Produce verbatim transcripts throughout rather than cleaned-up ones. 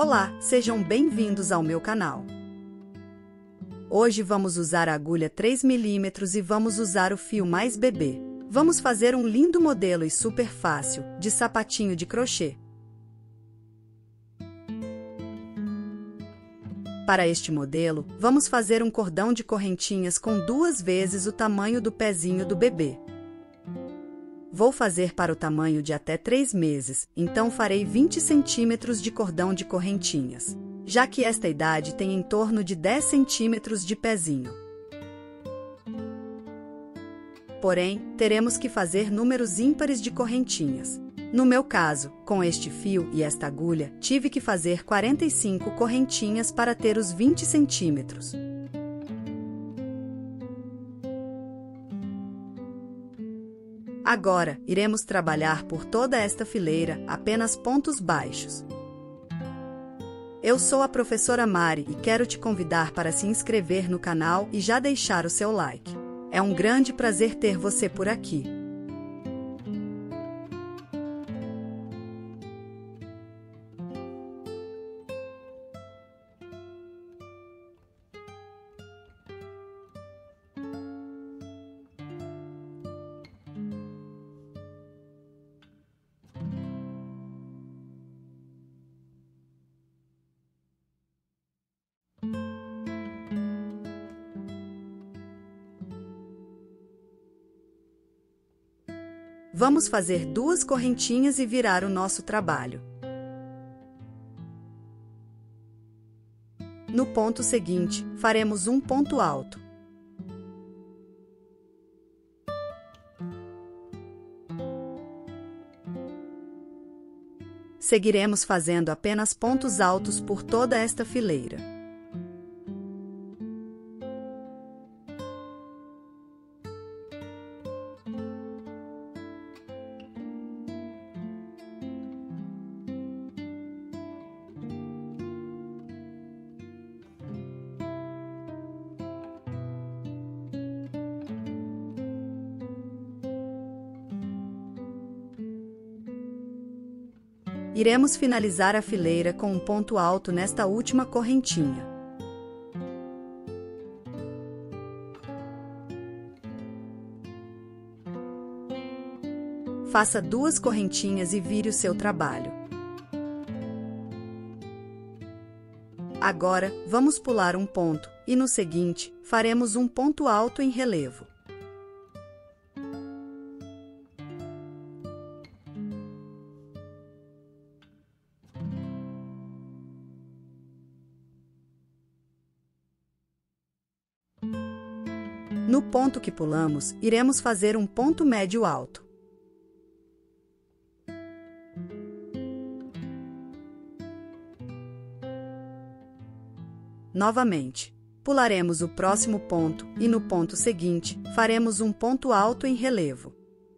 Olá, sejam bem-vindos ao meu canal. Hoje vamos usar a agulha três milímetros e vamos usar o fio mais bebê. Vamos fazer um lindo modelo e super fácil, de sapatinho de crochê. Para este modelo, vamos fazer um cordão de correntinhas com duas vezes o tamanho do pezinho do bebê. Vou fazer para o tamanho de até três meses, então farei vinte centímetros de cordão de correntinhas, já que esta idade tem em torno de dez centímetros de pezinho. Porém, teremos que fazer números ímpares de correntinhas. No meu caso, com este fio e esta agulha, tive que fazer quarenta e cinco correntinhas para ter os vinte centímetros. Agora, iremos trabalhar por toda esta fileira, apenas pontos baixos. Eu sou a professora Mari e quero te convidar para se inscrever no canal e já deixar o seu like. É um grande prazer ter você por aqui. Vamos fazer duas correntinhas e virar o nosso trabalho. No ponto seguinte, faremos um ponto alto. Seguiremos fazendo apenas pontos altos por toda esta fileira. Iremos finalizar a fileira com um ponto alto nesta última correntinha. Faça duas correntinhas e vire o seu trabalho. Agora, vamos pular um ponto, e no seguinte, faremos um ponto alto em relevo. No ponto que pulamos, iremos fazer um ponto médio alto. Novamente, pularemos o próximo ponto e no ponto seguinte, faremos um ponto alto em relevo.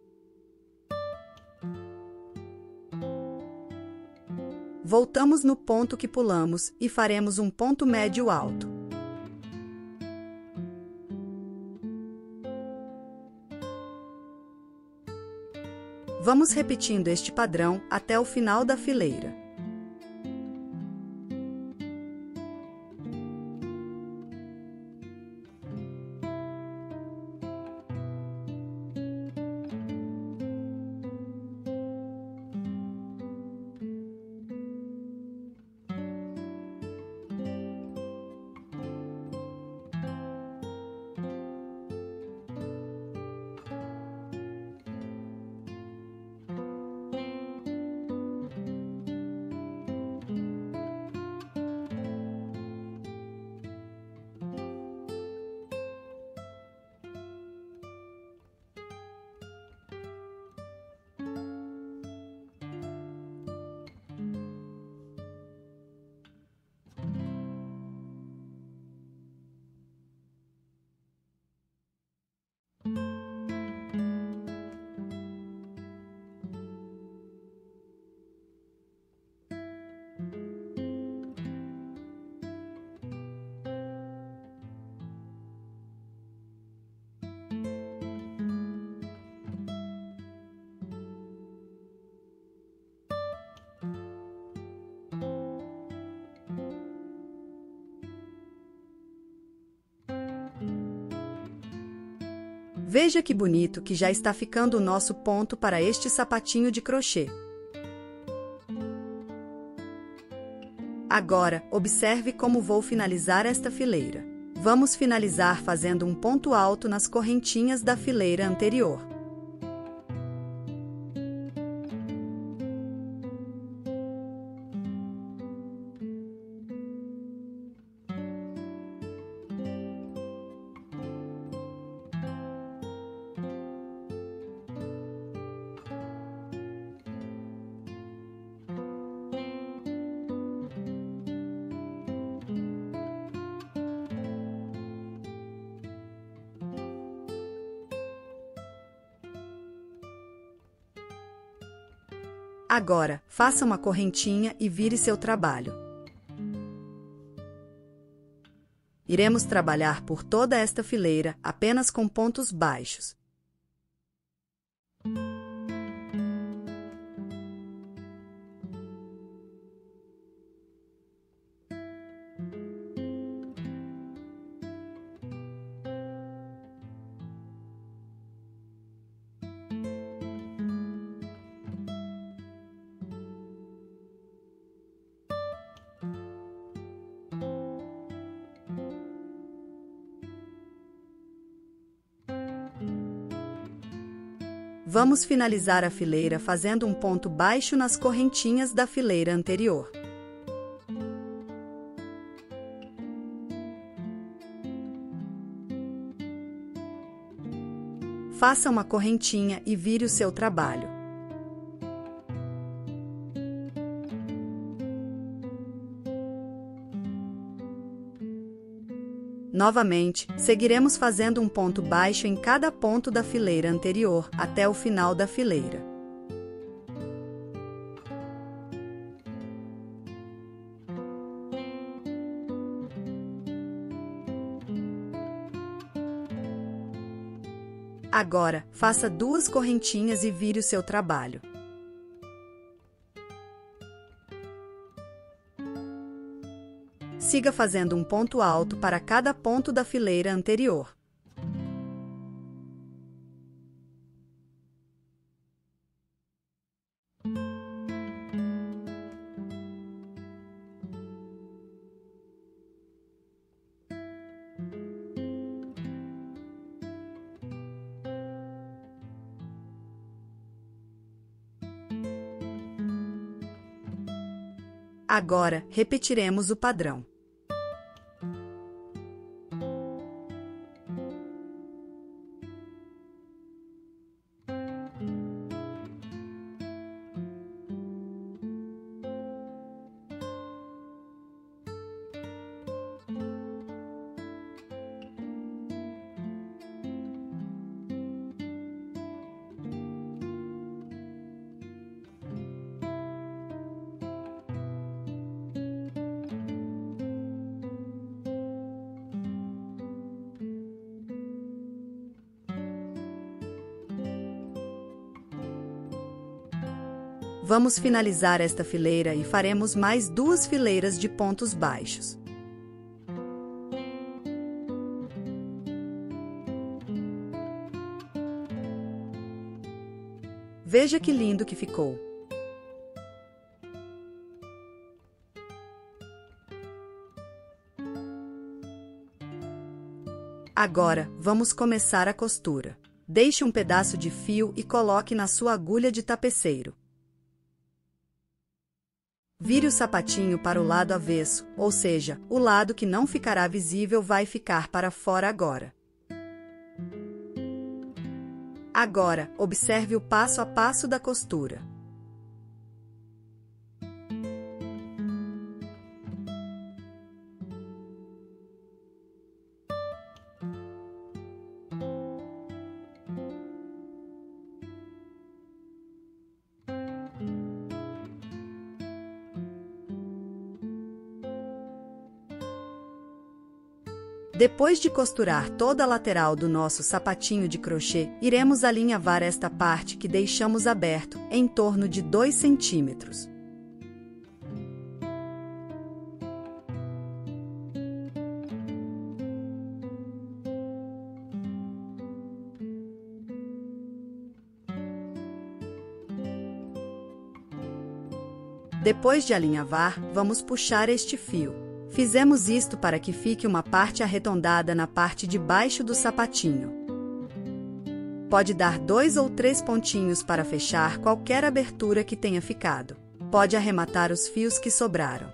Voltamos no ponto que pulamos e faremos um ponto médio alto. Vamos repetindo este padrão até o final da fileira. Veja que bonito que já está ficando o nosso ponto para este sapatinho de crochê. Agora, observe como vou finalizar esta fileira. Vamos finalizar fazendo um ponto alto nas correntinhas da fileira anterior. Agora, faça uma correntinha e vire seu trabalho. Iremos trabalhar por toda esta fileira apenas com pontos baixos. Vamos finalizar a fileira fazendo um ponto baixo nas correntinhas da fileira anterior. Faça uma correntinha e vire o seu trabalho. Novamente, seguiremos fazendo um ponto baixo em cada ponto da fileira anterior, até o final da fileira. Agora, faça duas correntinhas e vire o seu trabalho. Siga fazendo um ponto alto para cada ponto da fileira anterior. Agora, repetiremos o padrão. Vamos finalizar esta fileira e faremos mais duas fileiras de pontos baixos. Veja que lindo que ficou! Agora, vamos começar a costura. Deixe um pedaço de fio e coloque na sua agulha de tapeceiro. Vire o sapatinho para o lado avesso, ou seja, o lado que não ficará visível vai ficar para fora agora. Agora, observe o passo a passo da costura. Depois de costurar toda a lateral do nosso sapatinho de crochê, iremos alinhavar esta parte que deixamos aberto, em torno de dois centímetros. Depois de alinhavar, vamos puxar este fio. Fizemos isto para que fique uma parte arredondada na parte de baixo do sapatinho. Pode dar dois ou três pontinhos para fechar qualquer abertura que tenha ficado. Pode arrematar os fios que sobraram.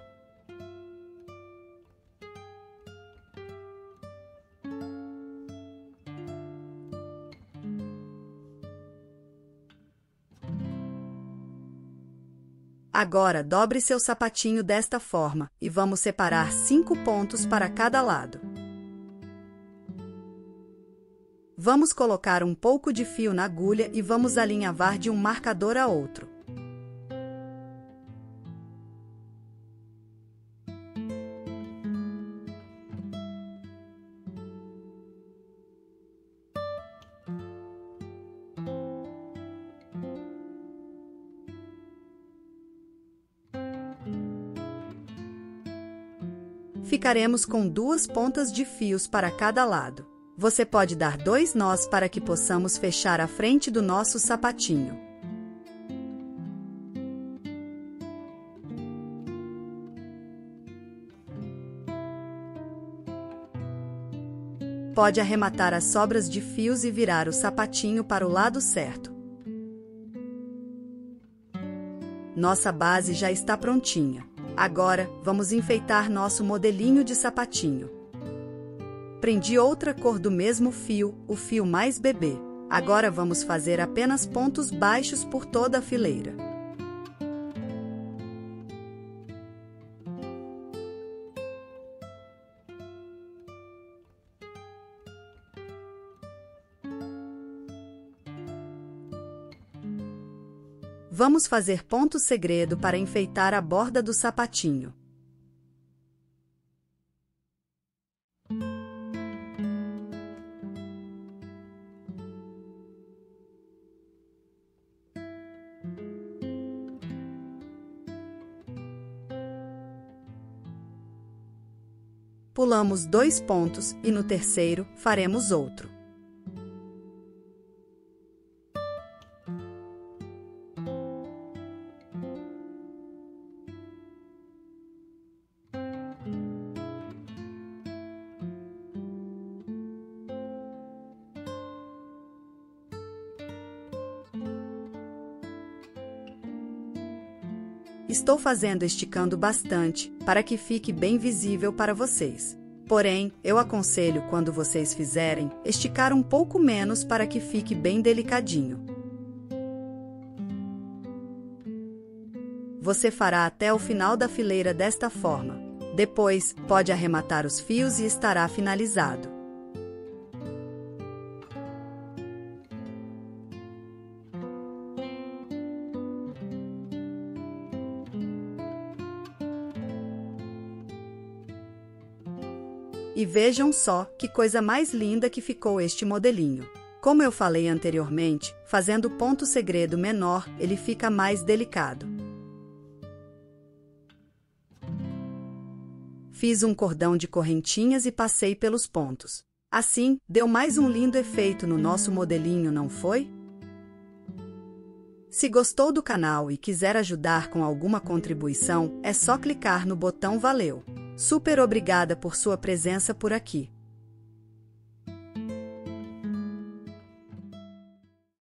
Agora, dobre seu sapatinho desta forma e vamos separar cinco pontos para cada lado. Vamos colocar um pouco de fio na agulha e vamos alinhavar de um marcador a outro. Ficaremos com duas pontas de fios para cada lado. Você pode dar dois nós para que possamos fechar a frente do nosso sapatinho. Pode arrematar as sobras de fios e virar o sapatinho para o lado certo. Nossa base já está prontinha. Agora, vamos enfeitar nosso modelinho de sapatinho. Prendi outra cor do mesmo fio, o fio mais bebê. Agora vamos fazer apenas pontos baixos por toda a fileira. Vamos fazer ponto segredo para enfeitar a borda do sapatinho. Pulamos dois pontos e no terceiro faremos outro. Estou fazendo esticando bastante, para que fique bem visível para vocês. Porém, eu aconselho quando vocês fizerem, esticar um pouco menos para que fique bem delicadinho. Você fará até o final da fileira desta forma. Depois, pode arrematar os fios e estará finalizado. E vejam só que coisa mais linda que ficou este modelinho. Como eu falei anteriormente, fazendo ponto segredo menor, ele fica mais delicado. Fiz um cordão de correntinhas e passei pelos pontos. Assim, deu mais um lindo efeito no nosso modelinho, não foi? Se gostou do canal e quiser ajudar com alguma contribuição, é só clicar no botão Valeu. Super obrigada por sua presença por aqui.